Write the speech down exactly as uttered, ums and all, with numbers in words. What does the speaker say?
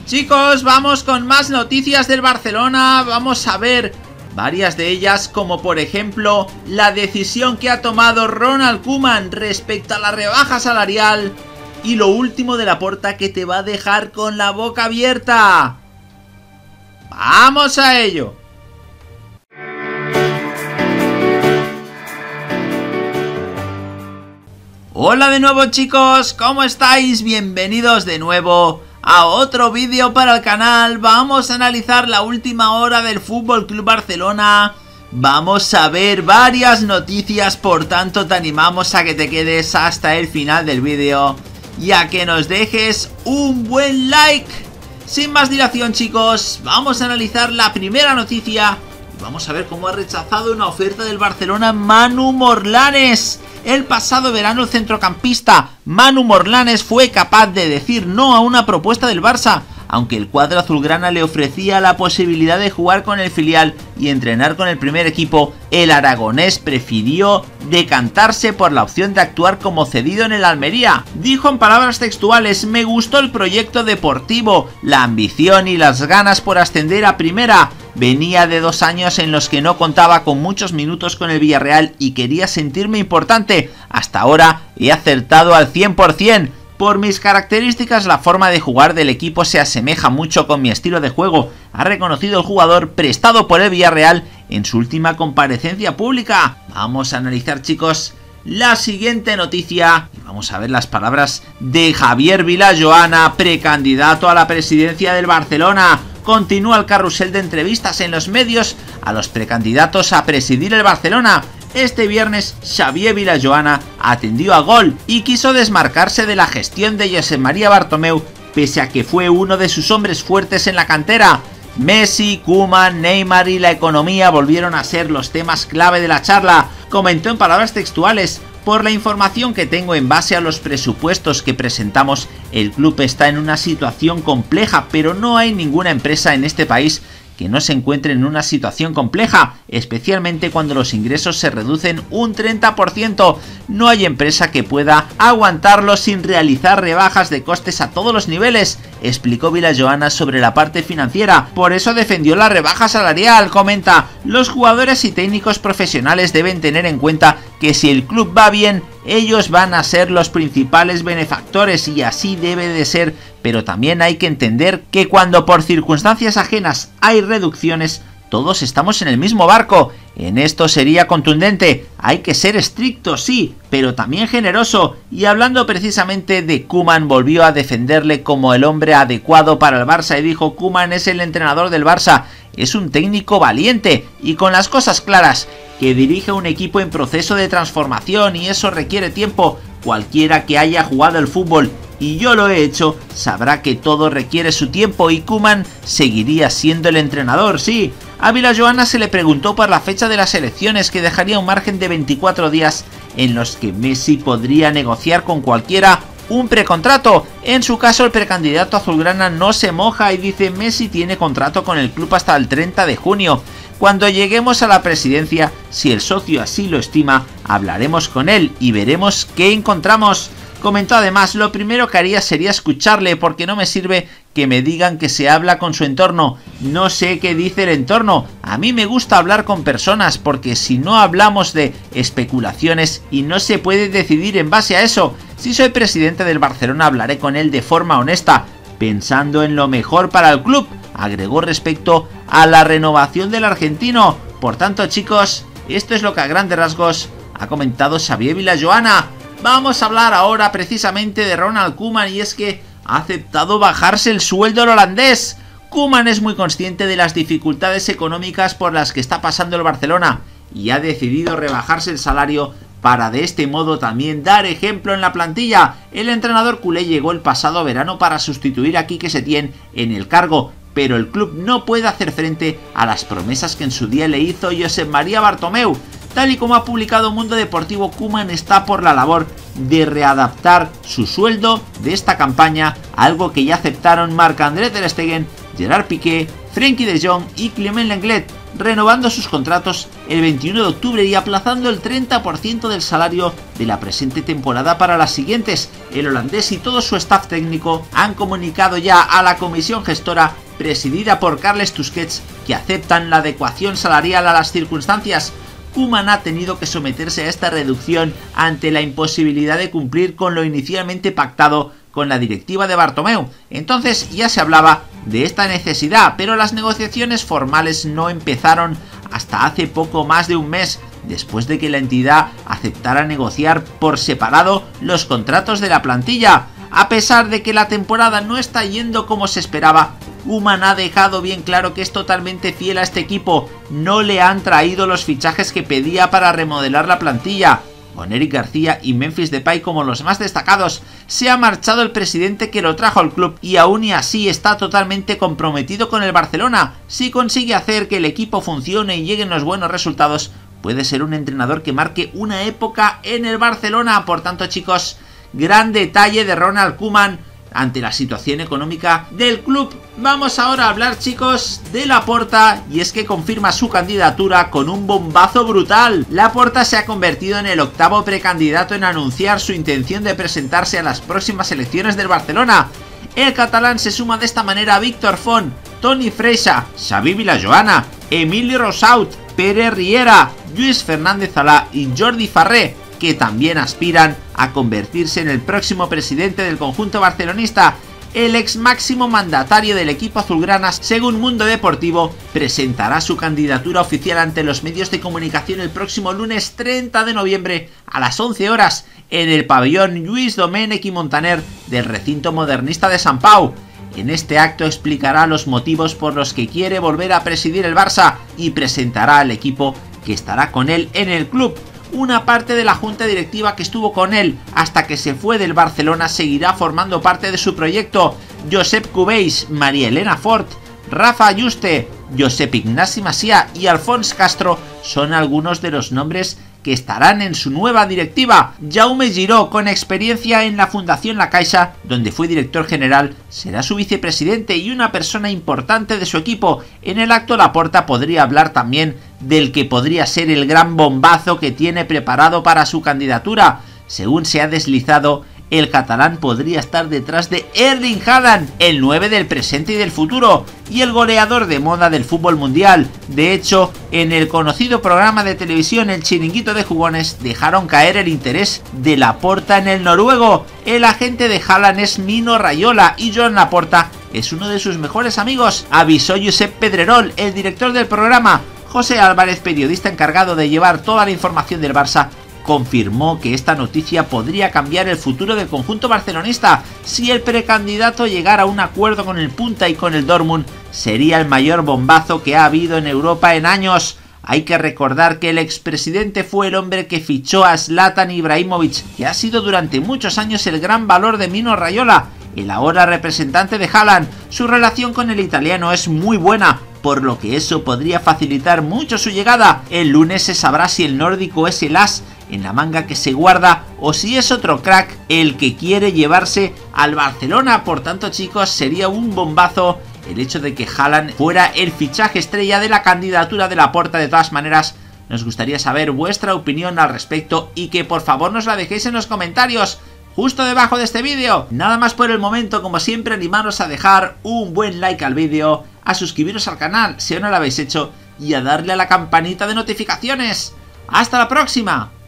Chicos, vamos con más noticias del Barcelona. Vamos a ver varias de ellas, como por ejemplo la decisión que ha tomado Ronald Koeman respecto a la rebaja salarial y lo último de Laporta, que te va a dejar con la boca abierta. ¡Vamos a ello! Hola de nuevo, chicos, ¿cómo estáis? Bienvenidos de nuevo a otro vídeo para el canal. Vamos a analizar la última hora del F C Barcelona. Vamos a ver varias noticias, por tanto te animamos a que te quedes hasta el final del vídeo y a que nos dejes un buen like. Sin más dilación, chicos, vamos a analizar la primera noticia y vamos a ver cómo ha rechazado una oferta del Barcelona Manu Morlanes. El pasado verano el centrocampista Manu Morlanes fue capaz de decir no a una propuesta del Barça, aunque el cuadro azulgrana le ofrecía la posibilidad de jugar con el filial y entrenar con el primer equipo. El aragonés prefirió decantarse por la opción de actuar como cedido en el Almería. Dijo en palabras textuales: me gustó el proyecto deportivo, la ambición y las ganas por ascender a primera. Venía de dos años en los que no contaba con muchos minutos con el Villarreal y quería sentirme importante. Hasta ahora he acertado al cien por cien. Por mis características, la forma de jugar del equipo se asemeja mucho con mi estilo de juego, ha reconocido el jugador prestado por el Villarreal en su última comparecencia pública. Vamos a analizar, chicos, la siguiente noticia y vamos a ver las palabras de Javier Vilajoana, precandidato a la presidencia del Barcelona. Continúa el carrusel de entrevistas en los medios a los precandidatos a presidir el Barcelona. Este viernes Xavier Vilajoana atendió a Gol y quiso desmarcarse de la gestión de Josep María Bartomeu, pese a que fue uno de sus hombres fuertes en la cantera. Messi, Koeman, Neymar y la economía volvieron a ser los temas clave de la charla. Comentó en palabras textuales: por la información que tengo en base a los presupuestos que presentamos, el club está en una situación compleja, pero no hay ninguna empresa en este país que no se encuentre en una situación compleja, especialmente cuando los ingresos se reducen un treinta por ciento. No hay empresa que pueda aguantarlo sin realizar rebajas de costes a todos los niveles, explicó Vilajoana sobre la parte financiera. Por eso defendió la rebaja salarial. Comenta: los jugadores y técnicos profesionales deben tener en cuenta que si el club va bien, ellos van a ser los principales benefactores y así debe de ser, pero también hay que entender que cuando por circunstancias ajenas hay reducciones, todos estamos en el mismo barco. En esto sería contundente: hay que ser estricto, sí, pero también generoso. Y hablando precisamente de Koeman, volvió a defenderle como el hombre adecuado para el Barça y dijo: Koeman es el entrenador del Barça, es un técnico valiente y con las cosas claras, que dirige un equipo en proceso de transformación y eso requiere tiempo. Cualquiera que haya jugado el fútbol, y yo lo he hecho, sabrá que todo requiere su tiempo y Koeman seguiría siendo el entrenador, sí. A Vilajoana se le preguntó por la fecha de las elecciones, que dejaría un margen de veinticuatro días en los que Messi podría negociar con cualquiera un precontrato. En su caso, el precandidato azulgrana no se moja y dice: Messi tiene contrato con el club hasta el treinta de junio. Cuando lleguemos a la presidencia, si el socio así lo estima, hablaremos con él y veremos qué encontramos. Comentó además: lo primero que haría sería escucharle, porque no me sirve que me digan que se habla con su entorno. No sé qué dice el entorno. A mí me gusta hablar con personas, porque si no hablamos de especulaciones y no se puede decidir en base a eso. Si soy presidente del Barcelona, hablaré con él de forma honesta, pensando en lo mejor para el club, agregó respecto a la renovación del argentino. Por tanto, chicos, esto es lo que a grandes rasgos ha comentado Xavier Vilajoana. Vamos a hablar ahora precisamente de Ronald Koeman, y es que ha aceptado bajarse el sueldo al holandés. Koeman es muy consciente de las dificultades económicas por las que está pasando el Barcelona y ha decidido rebajarse el salario para de este modo también dar ejemplo en la plantilla. El entrenador culé llegó el pasado verano para sustituir a Quique Setién en el cargo, pero el club no puede hacer frente a las promesas que en su día le hizo Josep María Bartomeu. Tal y como ha publicado Mundo Deportivo, Koeman está por la labor de readaptar su sueldo de esta campaña, algo que ya aceptaron Marc-André ter Stegen, Gerard Piqué, Frenkie de Jong y Clement Lenglet. renovando sus contratos el veintiuno de octubre y aplazando el treinta por ciento del salario de la presente temporada para las siguientes. El holandés y todo su staff técnico han comunicado ya a la comisión gestora presidida por Carles Tusquets que aceptan la adecuación salarial a las circunstancias. Koeman ha tenido que someterse a esta reducción ante la imposibilidad de cumplir con lo inicialmente pactado con la directiva de Bartomeu. Entonces ya se hablaba de esta necesidad, pero las negociaciones formales no empezaron hasta hace poco más de un mes, después de que la entidad aceptara negociar por separado los contratos de la plantilla. A pesar de que la temporada no está yendo como se esperaba, Koeman ha dejado bien claro que es totalmente fiel a este equipo. No le han traído los fichajes que pedía para remodelar la plantilla. Con Eric García y Memphis Depay como los más destacados, se ha marchado el presidente que lo trajo al club y aún y así está totalmente comprometido con el Barcelona. Si consigue hacer que el equipo funcione y lleguen los buenos resultados, puede ser un entrenador que marque una época en el Barcelona. Por tanto, chicos, gran detalle de Ronald Koeman ante la situación económica del club. Vamos ahora a hablar, chicos, de Laporta, y es que confirma su candidatura con un bombazo brutal. Laporta se ha convertido en el octavo precandidato en anunciar su intención de presentarse a las próximas elecciones del Barcelona. El catalán se suma de esta manera a Víctor Font, Toni Freixa, Xavi Vilajoana, Emili Rosaut, Pere Riera, Lluís Fernández Alà y Jordi Farré, que también aspiran a convertirse en el próximo presidente del conjunto barcelonista. El ex máximo mandatario del equipo azulgrana, según Mundo Deportivo, presentará su candidatura oficial ante los medios de comunicación el próximo lunes treinta de noviembre a las once horas en el pabellón Lluís Domènech i Montaner del recinto modernista de Sant Pau. En este acto explicará los motivos por los que quiere volver a presidir el Barça y presentará al equipo que estará con él en el club. Una parte de la junta directiva que estuvo con él hasta que se fue del Barcelona seguirá formando parte de su proyecto. Josep Cubells, María Elena Fort, Rafa Ayuste, Josep Ignasi Macià y Alfons Castro son algunos de los nombres que estarán en su nueva directiva. Jaume Giró, con experiencia en la Fundación La Caixa, donde fue director general, será su vicepresidente y una persona importante de su equipo. En el acto Laporta podría hablar también del que podría ser el gran bombazo que tiene preparado para su candidatura. Según se ha deslizado, el catalán podría estar detrás de Erling Haaland, el nueve del presente y del futuro, y el goleador de moda del fútbol mundial. De hecho, en el conocido programa de televisión El Chiringuito de Jugones dejaron caer el interés de Laporta en el noruego. El agente de Haaland es Mino Raiola y Joan Laporta es uno de sus mejores amigos, avisó Josep Pedrerol, el director del programa. José Álvarez, periodista encargado de llevar toda la información del Barça, confirmó que esta noticia podría cambiar el futuro del conjunto barcelonista. Si el precandidato llegara a un acuerdo con el Punta y con el Dortmund, sería el mayor bombazo que ha habido en Europa en años. Hay que recordar que el expresidente fue el hombre que fichó a Zlatan Ibrahimovic, que ha sido durante muchos años el gran valor de Mino Raiola, el ahora representante de Haaland. Su relación con el italiano es muy buena, por lo que eso podría facilitar mucho su llegada. El lunes se sabrá si el nórdico es el as en la manga que se guarda o si es otro crack el que quiere llevarse al Barcelona. Por tanto, chicos, sería un bombazo el hecho de que Haaland fuera el fichaje estrella de la candidatura de Laporta. De todas maneras, nos gustaría saber vuestra opinión al respecto y que por favor nos la dejéis en los comentarios justo debajo de este vídeo. Nada más por el momento. Como siempre, animaros a dejar un buen like al vídeo, a suscribiros al canal si aún no lo habéis hecho y a darle a la campanita de notificaciones. ¡Hasta la próxima!